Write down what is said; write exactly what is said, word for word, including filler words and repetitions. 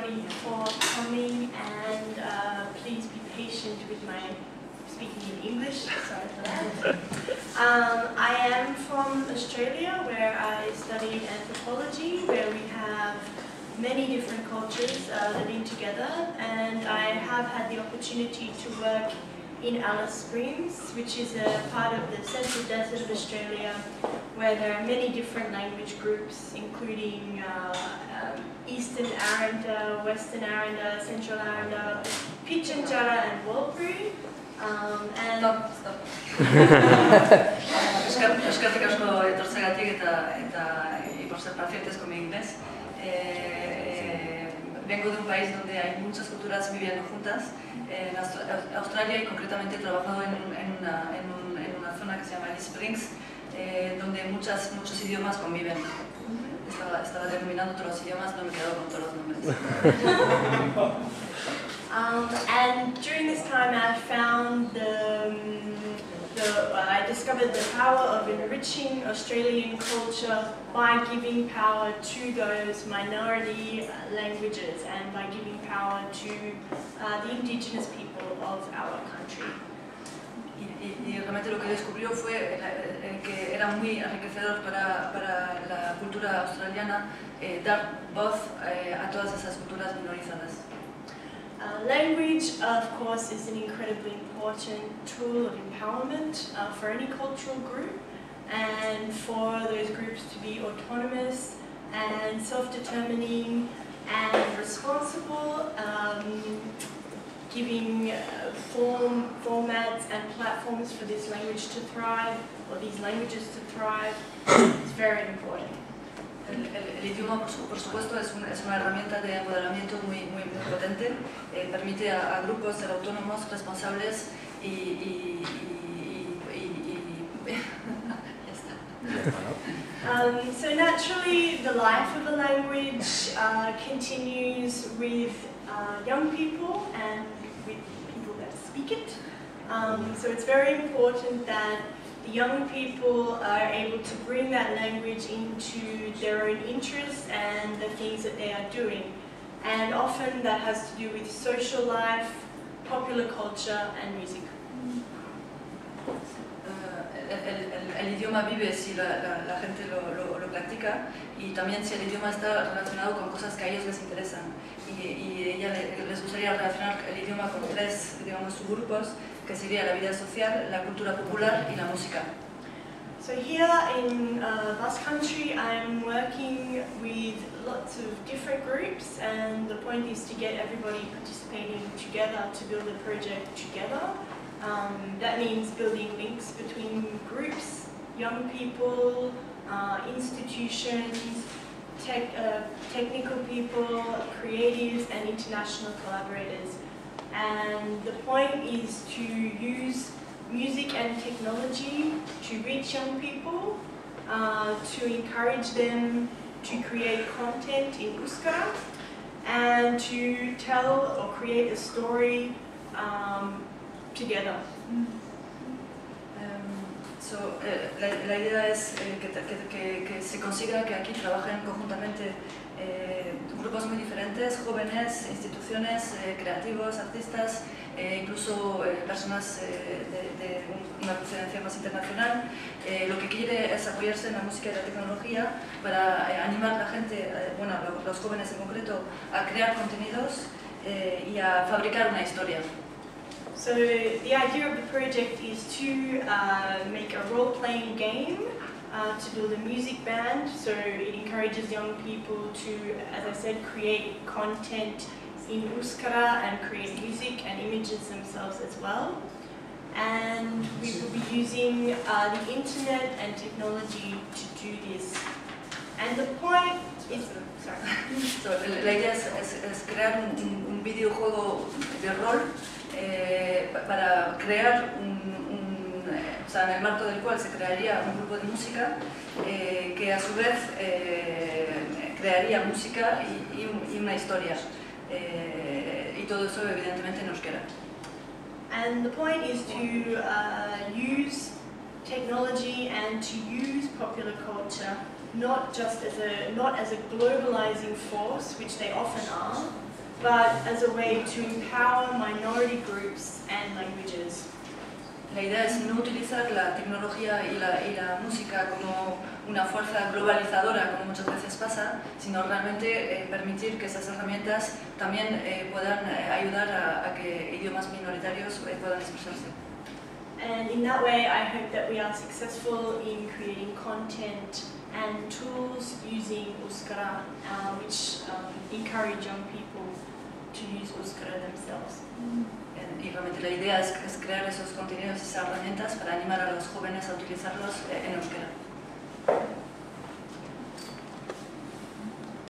everybody for coming, and uh, please be patient with my speaking in English. Sorry for that. Um, I am from Australia, where I studied anthropology, where we have many different cultures uh, living together, and I have had the opportunity to work in Alice Springs, which is a part of the central desert of Australia, where there are many different language groups, including uh, um, Eastern Arrernte, Western Arrernte, Central Arrernte, Pitjantjatjara, and Warlpiri. Um, and Stop, stop. Eskerrik asko etortzeagatik eta eta y por ser pacientes con mi inglés. Eh, vengo de un país donde hay muchas culturas viviendo juntas. En Australia, y concretamente he trabajado en, en, una, en, un, en una zona que se llama Alice Springs, eh, donde muchas, muchos idiomas conviven. Estaba, estaba denominando todos los idiomas, no me he quedado con todos los nombres. Um, and during this time I found the, um, the uh, I discovered the power of enriching Australian culture by giving power to those minority languages and by giving power to uh, the indigenous people of our country. Y, y realmente lo que descubrió fue eh, que era muy enriquecedor para, para la cultura australiana eh, dar voz eh, a todas esas culturas minorizadas. Uh, language, of course, is an incredibly important tool of empowerment uh, for any cultural group, and for those groups to be autonomous and self-determining and responsible, um, giving uh, form, formats and platforms for this language to thrive, or these languages to thrive, is very important. El, el, el idioma, por, su, por supuesto, es, un, es una herramienta de empoderamiento muy, muy, muy potente. Eh, permite a, a grupos ser autónomos, responsables y... y, y, y, y, y ya está. Um, so naturally, the life of a language uh, continues with uh, young people and with people that speak it. Um, so it's very important that the young people are able to bring that language into their own interests and the things that they are doing. And often that has to do with social life, popular culture and music. Uh, el, el, el idioma vive si la, la, la gente lo, lo, lo practica, y también si el idioma está relacionado con cosas que a ellos les interesan. Y, y ella le, les gustaría relacionar el idioma con tres, digamos, subgrupos, que sería la vida social, la cultura popular y la música. So here in uh, Basque Country, I'm working with lots of different groups, and the point is to get everybody participating together to build a project together. Um, that means building links between groups, young people, uh, institutions, tech, uh, technical people, creatives and international collaborators. And the point is to use music and technology to reach young people, uh, to encourage them to create content in Euskara, and to tell or create a story um, together. Um, so, eh, la, la idea es eh, que, que, que, que se consiga que aquí trabajen conjuntamente eh, grupos muy diferentes, jóvenes, instituciones, eh, creativos, artistas, eh, incluso eh, personas eh, de, de una procedencia más internacional. Eh, lo que quiere es apoyarse en la música y la tecnología para eh, animar a la gente, eh, bueno, a los jóvenes en concreto, a crear contenidos eh, y a fabricar una historia. So the idea of the project is to uh, make a role-playing game, uh, to build a music band, so it encourages young people to, as I said, create content in Euskara and create music and images themselves as well. And we will be using uh, the internet and technology to do this. And the point is, sorry. So, la idea es, es, es crear un, un videojuego de rol eh, para crear un, un, o sea, en el marco del cual se crearía un grupo de música eh, que a su vez eh, crearía música y, y, y una historia. Eh, y todo eso evidentemente en euskera. And the point is to uh, use technology and to use popular culture not just as a not as a globalizing force, which they often are, but as a way to empower minority groups and languages. La idea es no utilizar la tecnología y la, y la música como una fuerza globalizadora, como muchas veces pasa, sino realmente eh, permitir que esas herramientas también eh, puedan eh, ayudar a, a que idiomas minoritarios eh, puedan expresarse. And in that way, I hope that we are successful in creating content and tools using Euskara, uh, which um, encourage young people to use Euskara themselves. Y realmente la idea es, es crear esos contenidos, esas herramientas para animar a los jóvenes a utilizarlos en euskera.